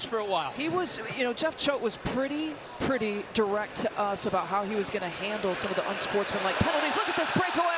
for a while. He was, you know, Jeff Choate was pretty direct to us about how he was going to handle some of the unsportsmanlike penalties. Look at this breakaway.